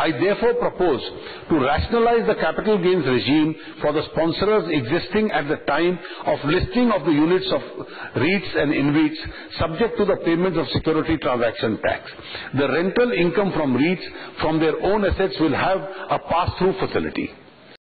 I therefore propose to rationalize the capital gains regime for the sponsors existing at the time of listing of the units of REITs and InvITs subject to the payment of security transaction tax. The rental income from REITs from their own assets will have a pass-through facility.